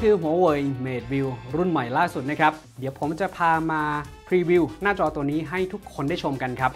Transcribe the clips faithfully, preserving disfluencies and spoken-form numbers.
คือ Huawei Mate View รุ่นใหม่ล่าสุดนะครับเดี๋ยวผมจะพามาพรีวิวหน้าจอตัวนี้ให้ทุกคนได้ชมกันครับ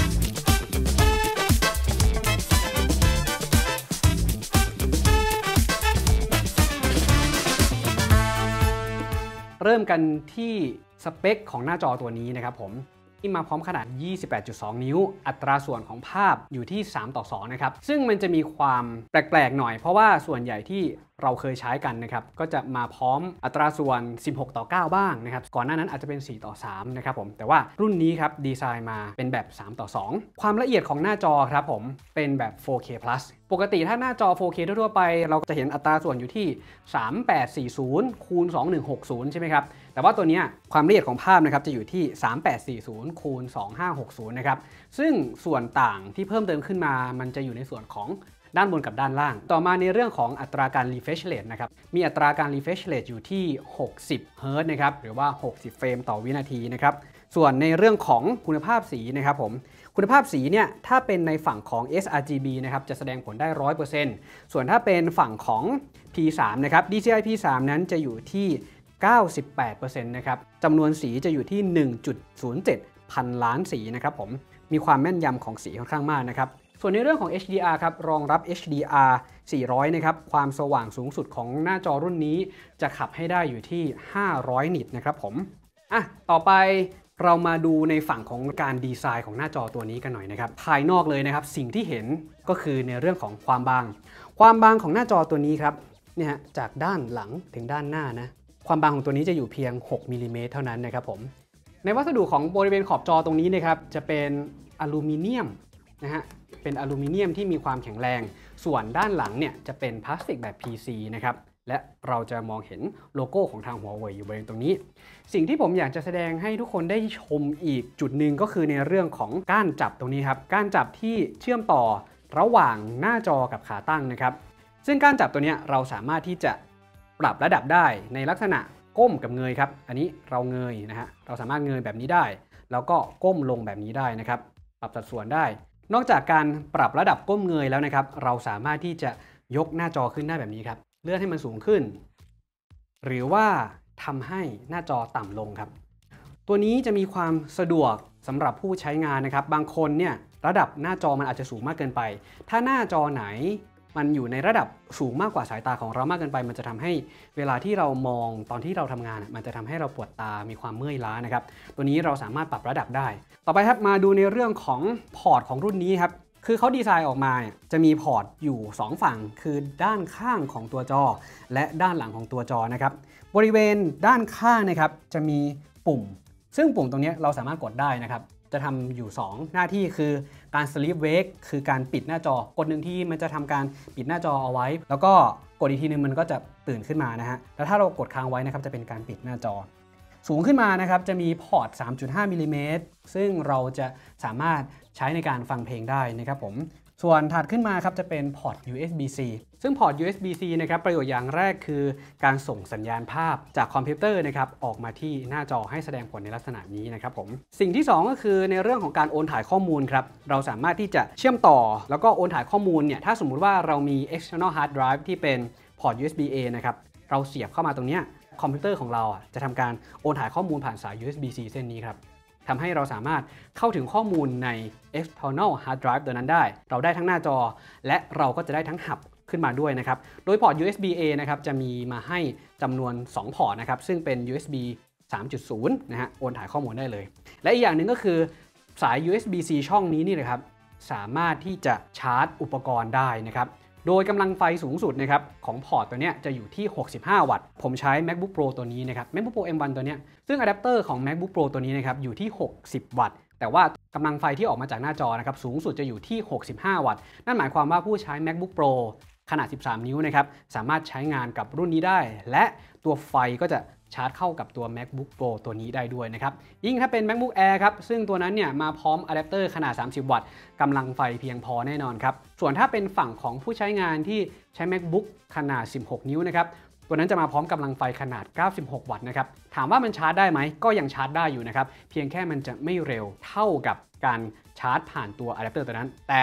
เริ่มกันที่สเปคของหน้าจอตัวนี้นะครับผมที่มาพร้อมขนาด ยี่สิบแปดจุดสอง นิ้วอัตราส่วนของภาพอยู่ที่ สามต่อสอง นะครับซึ่งมันจะมีความแปลกๆหน่อยเพราะว่าส่วนใหญ่ที่เราเคยใช้กันนะครับก็จะมาพร้อมอัตราส่วน สิบหกต่อเก้า บ้างนะครับก่อนหน้านั้นอาจจะเป็น สี่ต่อสาม นะครับผมแต่ว่ารุ่นนี้ครับดีไซน์มาเป็นแบบ สามต่อสอง ความละเอียดของหน้าจอครับผมเป็นแบบ โฟร์เค plus ปกติถ้าหน้าจอ โฟร์เค ทั่วไปเราจะเห็นอัตราส่วนอยู่ที่ สามพันแปดร้อยสี่สิบ คูณ สองพันหนึ่งร้อยหกสิบ ใช่ไหมครับแต่ว่าตัวนี้ความละเอียดของภาพนะครับจะอยู่ที่ สามพันแปดร้อยสี่สิบ คูณ สองพันห้าร้อยหกสิบ นะครับซึ่งส่วนต่างที่เพิ่มเติมขึ้นมามันจะอยู่ในส่วนของด้านบนกับด้านล่างต่อมาในเรื่องของอัตราการ refresh rate นะครับมีอัตราการ refresh rate อยู่ที่ หกสิบ เฮิร์ตซ์ นะครับหรือว่า หกสิบ เฟรมต่อวินาทีนะครับส่วนในเรื่องของคุณภาพสีนะครับผมคุณภาพสีเนี่ยถ้าเป็นในฝั่งของ เอส อาร์ จี บี นะครับจะแสดงผลได้ หนึ่งร้อยเปอร์เซ็นต์ ส่วนถ้าเป็นฝั่งของ พี สาม นะครับ ดี ซี ไอ พี สาม นั้นจะอยู่ที่ เก้าสิบแปดเปอร์เซ็นต์ นะครับจำนวนสีจะอยู่ที่ หนึ่งจุดศูนย์เจ็ด พันล้านสีนะครับผมมีความแม่นยำของสีค่อนข้างมากนะครับส่วนในเรื่องของ เอช ดี อาร์ ครับรองรับ เอช ดี อาร์ สี่ร้อย นะครับความสว่างสูงสุดของหน้าจอรุ่นนี้จะขับให้ได้อยู่ที่ ห้าร้อย นิตนะครับผมอ่ะต่อไปเรามาดูในฝั่งของการดีไซน์ของหน้าจอตัวนี้กันหน่อยนะครับภายนอกเลยนะครับสิ่งที่เห็นก็คือในเรื่องของความบางความบางของหน้าจอตัวนี้ครับเนี่ยฮะจากด้านหลังถึงด้านหน้านะความบางของตัวนี้จะอยู่เพียงหกมิลลิเมตรเท่านั้นนะครับผมในวัสดุของบริเวณขอบจอตรงนี้นะครับจะเป็นอลูมิเนียมนะฮะเป็นอลูมิเนียมที่มีความแข็งแรงส่วนด้านหลังเนี่ยจะเป็นพลาสติกแบบ พี ซี นะครับและเราจะมองเห็นโลโก้ของทาง Huawei อยู่บริเวณตรงนี้สิ่งที่ผมอยากจะแสดงให้ทุกคนได้ชมอีกจุดหนึ่งก็คือในเรื่องของก้านจับตรงนี้ครับก้านจับที่เชื่อมต่อระหว่างหน้าจอกับขาตั้งนะครับซึ่งก้านจับตัวนี้เราสามารถที่จะปรับระดับได้ในลักษณะก้มกับเงยครับอันนี้เราเงยนะฮะเราสามารถเงยแบบนี้ได้แล้วก็ก้มลงแบบนี้ได้นะครับปรับสัดส่วนได้นอกจากการปรับระดับก้มเงยแล้วนะครับเราสามารถที่จะยกหน้าจอขึ้นได้แบบนี้ครับเลื่อนให้มันสูงขึ้นหรือว่าทำให้หน้าจอต่ำลงครับตัวนี้จะมีความสะดวกสำหรับผู้ใช้งานนะครับบางคนเนี่ยระดับหน้าจอมันอาจจะสูงมากเกินไปถ้าหน้าจอไหนมันอยู่ในระดับสูงมากกว่าสายตาของเรามากเกินไปมันจะทำให้เวลาที่เรามองตอนที่เราทำงานมันจะทำให้เราปวดตามีความเมื่อยล้านะครับตัวนี้เราสามารถปรับระดับได้ต่อไปครับมาดูในเรื่องของพอร์ตของรุ่นนี้ครับคือเขาดีไซน์ออกมาจะมีพอร์ตอยู่สองฝั่งคือด้านข้างของตัวจอและด้านหลังของตัวจอนะครับบริเวณด้านข้างนะครับจะมีปุ่มซึ่งปุ่มตรงนี้เราสามารถกดได้นะครับจะทำอยู่สองหน้าที่คือการ sleep wake คือการปิดหน้าจอกดหนึ่งทีมันจะทำการปิดหน้าจอเอาไว้แล้วก็กดอีกทีนึงมันก็จะตื่นขึ้นมานะฮะแล้วถ้าเรากดค้างไว้นะครับจะเป็นการปิดหน้าจอสูงขึ้นมานะครับจะมีพอร์ต สามจุดห้า มิลลิเมตรซึ่งเราจะสามารถใช้ในการฟังเพลงได้นะครับผมส่วนถัดขึ้นมาครับจะเป็นพอร์ต ยู เอส บี ซี ซึ่งพอร์ต ยู เอส บี ซี นะครับประโยชน์อย่างแรกคือการส่งสัญญาณภาพจากคอมพิวเตอร์นะครับออกมาที่หน้าจอให้แสดงผลในลักษณะนี้นะครับผมสิ่งที่สองก็คือในเรื่องของการโอนถ่ายข้อมูลครับเราสามารถที่จะเชื่อมต่อแล้วก็โอนถ่ายข้อมูลเนี่ยถ้าสมมุติว่าเรามี external hard drive ที่เป็นพอร์ต ยู เอส บี เอ นะครับเราเสียบเข้ามาตรงนี้คอมพิวเตอร์ของเราจะทำการโอนถ่ายข้อมูลผ่านสาย ยู เอส บี ซี เส้นนี้ครับทำให้เราสามารถเข้าถึงข้อมูลใน external hard drive ตัวนั้นได้เราได้ทั้งหน้าจอและเราก็จะได้ทั้งหับขึ้นมาด้วยนะครับโดยพอร์ต ยู เอส บี เอ นะครับจะมีมาให้จำนวนสองพอร์ตนะครับซึ่งเป็น ยู เอส บี สามจุดศูนย์ นะฮะโอนถ่ายข้อมูลได้เลยและอีกอย่างหนึ่งก็คือสาย ยู เอส บี ซี ช่องนี้นี่เลยครับสามารถที่จะชาร์จอุปกรณ์ได้นะครับโดยกำลังไฟสูงสุดนะครับของพอร์ตตัวนี้จะอยู่ที่หกสิบห้าวัตต์ผมใช้ MacBook Pro ตัวนี้นะครับ MacBook Pro เอ็ม วัน ตัวนี้ซึ่งอะแดปเตอร์ของ MacBook Pro ตัวนี้นะครับอยู่ที่หกสิบวัตต์แต่ว่ากำลังไฟที่ออกมาจากหน้าจอนะครับสูงสุดจะอยู่ที่หกสิบห้าวัตต์นั่นหมายความว่าผู้ใช้ MacBook Pro ขนาดสิบสามนิ้วนะครับสามารถใช้งานกับรุ่นนี้ได้และตัวไฟก็จะชาร์จเข้ากับตัว MacBook Pro ตัวนี้ได้ด้วยนะครับยิ่งถ้าเป็น MacBook Air ครับซึ่งตัวนั้นเนี่ยมาพร้อมอะแดปเตอร์ขนาดสามสิบวัตต์กำลังไฟเพียงพอแน่นอนครับส่วนถ้าเป็นฝั่งของผู้ใช้งานที่ใช้ MacBook ขนาดสิบหกนิ้วนะครับตัวนั้นจะมาพร้อมกำลังไฟขนาดเก้าสิบหกวัตต์นะครับถามว่ามันชาร์จได้ไหมก็ยังชาร์จได้อยู่นะครับเพียงแค่มันจะไม่เร็วเท่ากับการชาร์จผ่านตัวอะแดปเตอร์ตัวนั้นแต่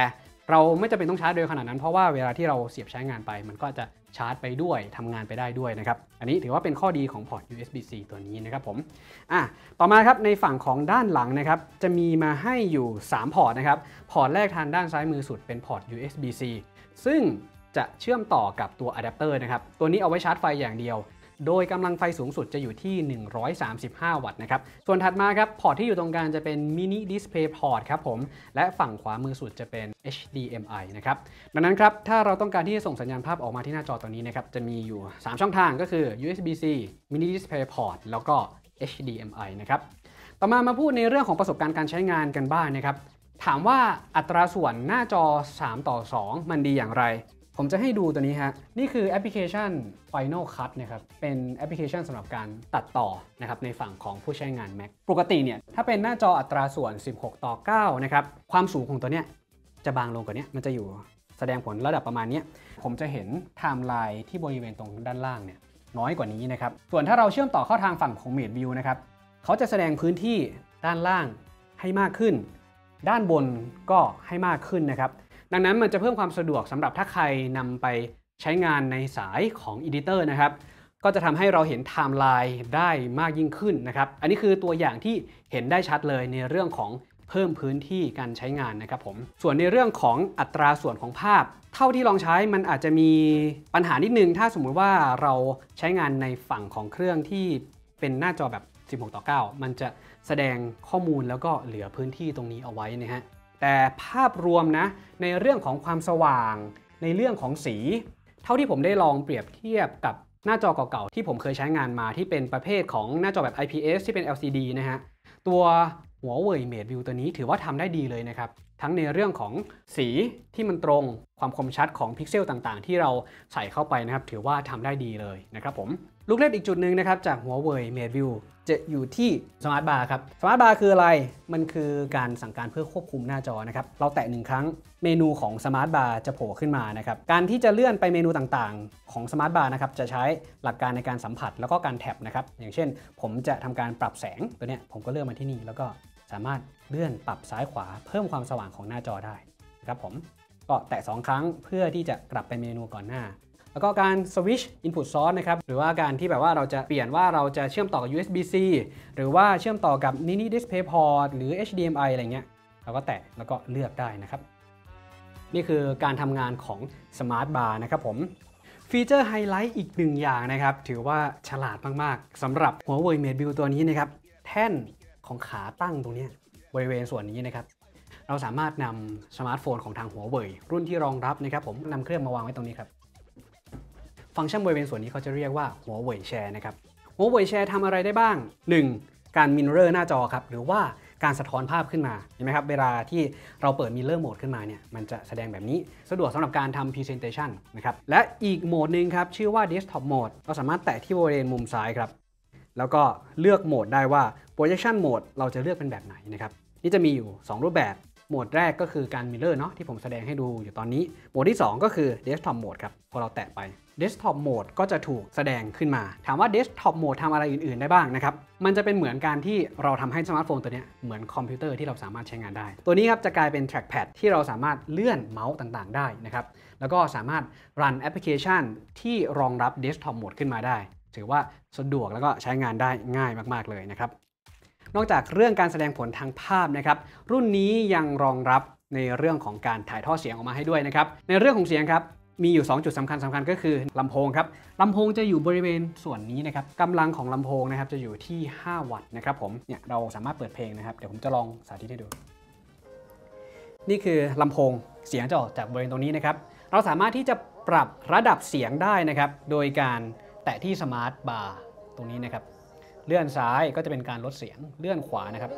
เราไม่จำเป็นต้องชาร์จเร็วขนาดนั้นเพราะว่าเวลาที่เราเสียบใช้งานไปมันก็จะชาร์จไปด้วยทำงานไปได้ด้วยนะครับอันนี้ถือว่าเป็นข้อดีของพอร์ต ยู เอส บี ซี ตัวนี้นะครับผมอ่ะต่อมาครับในฝั่งของด้านหลังนะครับจะมีมาให้อยู่สามพอร์ตนะครับพอร์ตแรกทางด้านซ้ายมือสุดเป็นพอร์ต ยู เอส บี ซี ซึ่งจะเชื่อมต่อกับตัวอะแดปเตอร์นะครับตัวนี้เอาไว้ชาร์จไฟอย่างเดียวโดยกำลังไฟสูงสุดจะอยู่ที่หนึ่งร้อยสามสิบห้าวัตต์นะครับส่วนถัดมาครับพอร์ตที่อยู่ตรงกลางจะเป็นมินิดิสเพย์พอร์ตครับผมและฝั่งขวามือสุดจะเป็น เอช ดี เอ็ม ไอ นะครับดังนั้นครับถ้าเราต้องการที่จะส่งสัญญาณภาพออกมาที่หน้าจอตัวนี้นะครับจะมีอยู่สามช่องทางก็คือ ยู เอส บี ซี Mini Display Port แล้วก็ เอช ดี เอ็ม ไอ นะครับต่อมามาพูดในเรื่องของประสบการณ์การใช้งานกันบ้าง นะครับถามว่าอัตราส่วนหน้าจอสามต่อสองมันดีอย่างไรผมจะให้ดูตัวนี้ฮะนี่คือแอปพลิเคชัน Final Cut นะครับเป็นแอปพลิเคชันสำหรับการตัดต่อนะครับในฝั่งของผู้ใช้งาน Mac ปกติเนี่ยถ้าเป็นหน้าจออัตราส่วนสิบหกต่อเก้านะครับความสูงของตัวเนี้ยจะบางลงกว่านี้มันจะอยู่แสดงผลระดับประมาณนี้ผมจะเห็นไทม์ไลน์ที่บริเวณตรงด้านล่างเนี่ยน้อยกว่านี้นะครับส่วนถ้าเราเชื่อมต่อเข้าทางฝั่งของ Mate View นะครับเขาจะแสดงพื้นที่ด้านล่างให้มากขึ้นด้านบนก็ให้มากขึ้นนะครับดังนั้นมันจะเพิ่มความสะดวกสำหรับถ้าใครนำไปใช้งานในสายของ Editor นะครับก็จะทำให้เราเห็นไทม์ไลน์ได้มากยิ่งขึ้นนะครับอันนี้คือตัวอย่างที่เห็นได้ชัดเลยในเรื่องของเพิ่มพื้นที่การใช้งานนะครับผมส่วนในเรื่องของอัตราส่วนของภาพเท่าที่ลองใช้มันอาจจะมีปัญหานิดนึงถ้าสมมุติว่าเราใช้งานในฝั่งของเครื่องที่เป็นหน้าจอแบบสิบหกต่อเก้ามันจะแสดงข้อมูลแล้วก็เหลือพื้นที่ตรงนี้เอาไว้นะฮะแต่ภาพรวมนะในเรื่องของความสว่างในเรื่องของสีเท่าที่ผมได้ลองเปรียบเทียบกับหน้าจอเก่าๆที่ผมเคยใช้งานมาที่เป็นประเภทของหน้าจอแบบ ไอ พี เอส ที่เป็น แอล ซี ดี นะฮะตัวหัวเว่ย Mate View ตัวนี้ถือว่าทำได้ดีเลยนะครับทั้งในเรื่องของสีที่มันตรงความคมชัดของพิกเซลต่างๆที่เราใส่เข้าไปนะครับถือว่าทำได้ดีเลยนะครับผมลูกเล่นอีกจุดหนึ่งนะครับจากหัวเว่ย Mate View จะอยู่ที่สมาร์ทบาร์ครับสมาร์ทบาร์คืออะไรมันคือการสั่งการเพื่อควบคุมหน้าจอนะครับเราแตะหนึ่งครั้งเมนูของสมาร์ทบาร์จะโผล่ขึ้นมานะครับการที่จะเลื่อนไปเมนูต่างๆของสมาร์ทบาร์นะครับจะใช้หลักการในการสัมผัสแล้วก็การแท็บนะครับอย่างเช่นผมจะทำการปรับแสงตัวเนี้ยผมก็เลื่อนมาที่นี่แล้วก็สามารถเลื่อนปรับซ้ายขวาเพิ่มความสว่างของหน้าจอได้ครับผมก็แตะสองครั้งเพื่อที่จะกลับไปเมนูก่อนหน้าแล้วก็การ switch input source นะครับหรือว่าการที่แบบว่าเราจะเปลี่ยนว่าเราจะเชื่อมต่อกับ ยู เอส บี ซี หรือว่าเชื่อมต่อกับ Mini Display Port หรือ เอช ดี เอ็ม ไอ อะไรเงี้ยเราก็แตะแล้วก็เลือกได้นะครับนี่คือการทำงานของ Smart Bar นะครับผมฟีเจอร์ไฮไลท์อีกหนึ่งอย่างนะครับถือว่าฉลาดมากๆสำหรับหัวเว่ย Mate View ตัวนี้นะครับแท่นของขาตั้งตรงนี้บริเวณส่วนนี้นะครับเราสามารถนำสมาร์ทโฟนของทางหัวเว่ยรุ่นที่รองรับนะครับผมนำเครื่องมาวางไว้ตรงนี้ครับฟังก์ชันบริเวณส่วนนี้เขาจะเรียกว่าหัวเว่ยแชร์นะครับหัวเว่ยแชร์ทำอะไรได้บ้าง หนึ่ง การมิเรอร์หน้าจอครับหรือว่าการสะท้อนภาพขึ้นมาเห็นไหมครับเวลาที่เราเปิดมิเรอร์โหมดขึ้นมาเนี่ยมันจะแสดงแบบนี้สะดวกสำหรับการทำ Presentation นะครับและอีกโหมดหนึ่งครับชื่อว่า Desktop Mode เราสามารถแตะที่บริเวณมุมซ้ายครับแล้วก็เลือกโหมดได้ว่า Projection Mode เราจะเลือกเป็นแบบไหนนะครับนี่จะมีอยู่สองรูปแบบโหมดแรกก็คือการมิเรอร์เนาะที่ผมแสดงให้ดูอยู่ตอนนี้โหมดที่สองก็คือ Desktop Mode ครับพอเราแตะไป Desktop Mode ก็จะถูกแสดงขึ้นมาถามว่า Desktop Mode ทำอะไรอื่นๆได้บ้างนะครับมันจะเป็นเหมือนการที่เราทำให้สมาร์ทโฟนตัวนี้เหมือนคอมพิวเตอร์ที่เราสามารถใช้งานได้ตัวนี้ครับจะกลายเป็น Trackpad ที่เราสามารถเลื่อนเมาส์ต่างๆได้นะครับแล้วก็สามารถรันแอปพลิเคชันที่รองรับ Desktop Mode ขึ้นมาได้ถือว่าสะดวกแล้วก็ใช้งานได้ง่ายมากๆเลยนะครับนอกจากเรื่องการแสดงผลทางภาพนะครับรุ่นนี้ยังรองรับในเรื่องของการถ่ายทอดเสียงออกมาให้ด้วยนะครับในเรื่องของเสียงครับมีอยู่สองจุดสำคัญสำคัญก็คือลำโพงครับลำโพงจะอยู่บริเวณส่วนนี้นะครับกำลังของลำโพงนะครับจะอยู่ที่ห้าวัตต์นะครับผมเนี่ยเราสามารถเปิดเพลงนะครับเดี๋ยวผมจะลองสาธิตให้ดูนี่คือลำโพงเสียงจะออกจากบริเวณตรงนี้นะครับเราสามารถที่จะปรับระดับเสียงได้นะครับโดยการแตะที่สมาร์ทบาร์ตรงนี้นะครับเลื่อนซ้ายก็จะเป็นการลดเสียงเลื่อนขวานะครับ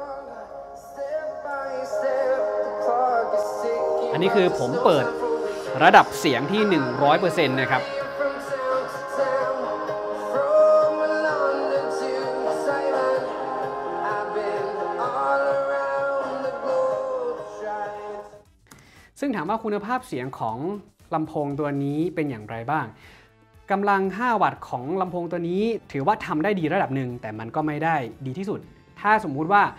อันนี้คือผมเปิดระดับเสียงที่ หนึ่งร้อยเปอร์เซ็นต์ นะครับซึ่งถามว่าคุณภาพเสียงของลำโพงตัวนี้เป็นอย่างไรบ้างกำลังห้าวัตต์ของลำโพงตัวนี้ถือว่าทำได้ดีระดับหนึ่งแต่มันก็ไม่ได้ดีที่สุดถ้าสมมุติว่า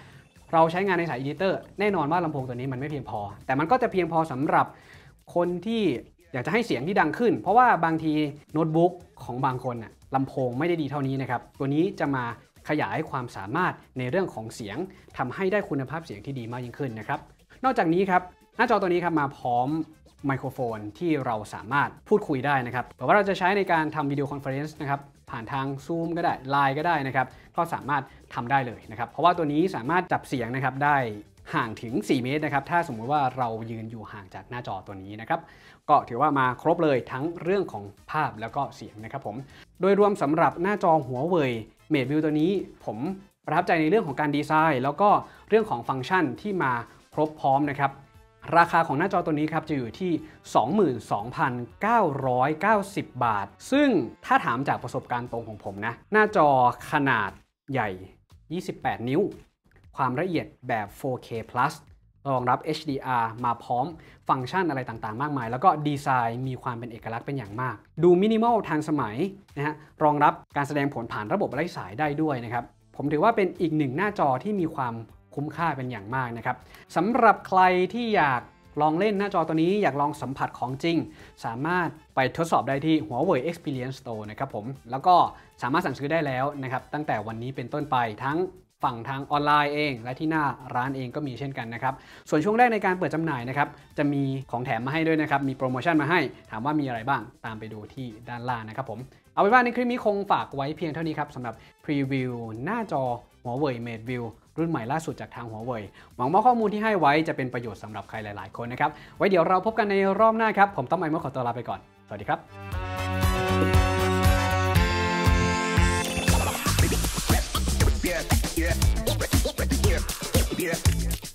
เราใช้งานในสาย Editor แน่นอนว่าลำโพงตัวนี้มันไม่เพียงพอแต่มันก็จะเพียงพอสำหรับคนที่อยากจะให้เสียงที่ดังขึ้นเพราะว่าบางทีโน้ตบุ๊กของบางคนน่ะลำโพงไม่ได้ดีเท่านี้นะครับตัวนี้จะมาขยายความสามารถในเรื่องของเสียงทำให้ได้คุณภาพเสียงที่ดีมากยิ่งขึ้นนะครับนอกจากนี้ครับหน้าจอตัวนี้ครับมาพร้อมไมโครโฟนที่เราสามารถพูดคุยได้นะครับหรือว่าเราจะใช้ในการทำวิดีโอคอนเฟอเรนซ์นะครับผ่านทาง Zoom ก็ได้ ไลน์ ก็ได้นะครับก็สามารถทำได้เลยนะครับเพราะว่าตัวนี้สามารถจับเสียงนะครับได้ห่างถึงสี่เมตรนะครับถ้าสมมุติว่าเรายืนอยู่ห่างจากหน้าจอตัวนี้นะครับก็ถือว่ามาครบเลยทั้งเรื่องของภาพแล้วก็เสียงนะครับผมโดยรวมสำหรับหน้าจอหัวเว่ย MateView ตัวนี้ผมประทับใจในเรื่องของการดีไซน์แล้วก็เรื่องของฟังก์ชันที่มาครบพร้อมนะครับราคาของหน้าจอตัวนี้ครับจะอยู่ที่ สองหมื่นสองพันเก้าร้อยเก้าสิบ บาทซึ่งถ้าถามจากประสบการณ์ตรงของผมนะหน้าจอขนาดใหญ่ยี่สิบแปดนิ้วความละเอียดแบบ โฟร์เค plus รองรับ เอช ดี อาร์ มาพร้อมฟังก์ชันอะไรต่างๆมากมายแล้วก็ดีไซน์มีความเป็นเอกลักษณ์เป็นอย่างมากดูมินิมอลทันสมัยนะฮะรองรับการแสดงผลผ่านระบบไร้สายได้ด้วยนะครับผมถือว่าเป็นอีกหนึ่งหน้าจอที่มีความคุ้มค่าเป็นอย่างมากนะครับสำหรับใครที่อยากลองเล่นหน้าจอตัวนี้อยากลองสัมผัสของจริงสามารถไปทดสอบได้ที่ Huawei Experience Store นะครับผมแล้วก็สามารถสั่งซื้อได้แล้วนะครับตั้งแต่วันนี้เป็นต้นไปทั้งฝั่งทางออนไลน์เองและที่หน้าร้านเองก็มีเช่นกันนะครับส่วนช่วงแรกในการเปิดจำหน่ายนะครับจะมีของแถมมาให้ด้วยนะครับมีโปรโมชั่นมาให้ถามว่ามีอะไรบ้างตามไปดูที่ด้านล่างนะครับผมเอาเป็นว่าในคลิปนี้คงฝากไว้เพียงเท่านี้ครับสำหรับพรีวิวหน้าจอ Huawei MateView รุ่นใหม่ล่าสุดจากทาง Huawei หวังว่าข้อมูลที่ให้ไว้จะเป็นประโยชน์สำหรับใครหลายๆคนนะครับไว้เดี๋ยวเราพบกันในรอบหน้าครับผมต้อมไอมอขอตัวลาไปก่อนสวัสดีครับ